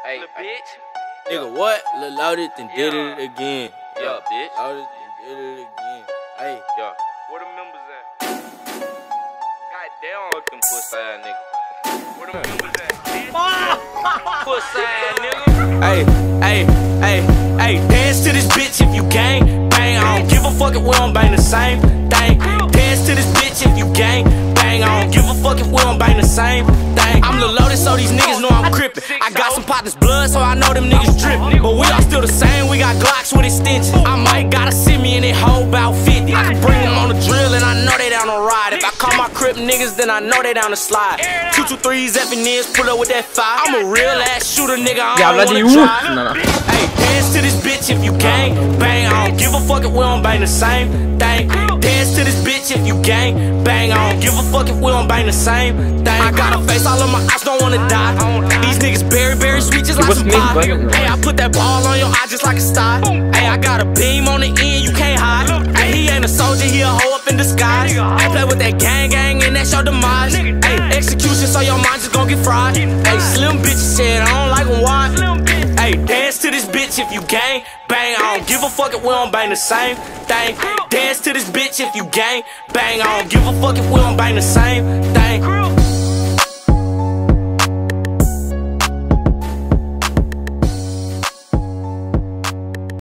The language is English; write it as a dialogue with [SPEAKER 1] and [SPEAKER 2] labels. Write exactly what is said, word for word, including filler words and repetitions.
[SPEAKER 1] Hey,
[SPEAKER 2] bitch.
[SPEAKER 1] Nigga, what? Lil Loaded and did it again.
[SPEAKER 2] Yeah, bitch.
[SPEAKER 1] Loaded and did it again. Hey.
[SPEAKER 2] Yeah. Where the members at? God damn, fuck them pussy ass niggas. Where the members at? Pussy ass nigga.
[SPEAKER 3] Hey, hey, hey, hey, dance to this bitch if you gang bang. I don't give a fuck if we don't bang the same thing. Dance to this bitch if you gang bang. I don't give a fuck if we don't bang the same thing. I'm Lil Loaded, so these niggas know I'm crippin'. I got some partners blood, so I know them niggas drippin'. But we all still the same, we got Glocks with extensions. I might gotta sit me in that hoe about fifty. I can bring them on the drill and I know they down to ride. If I call my crip niggas, then I know they down to slide. Two two threes, effing is, pull up with that fire. I'm a real ass shooter, nigga, I don't wanna drive.
[SPEAKER 4] No, no.
[SPEAKER 3] Hey, dance to this bitch if you gang bang. I don't give a fuck if we don't bang the same thing. Dance to this bitch if you gang bang. I don't give a fuck if we don't bang the same thing. I got a face all of my eyes, don't wanna die. These niggas berry, berry sweet just like some pie. Hey, I put that ball on your eye just like a star. Hey, I got a beam on the end, you can't hide. Hey, he ain't a soldier, he a hoe up in disguise. Hey, play with that gang gang and that's your demise. Hey, execution so your mind just gon' get fried. Hey, slim bitches said I don't like them wide. Hey, dance to this bitch if you gang bang. I don't give a fuck if we don't bang the same thing. Dance to this bitch if you gang bang. I don't give a fuck if we don't bang the same thing.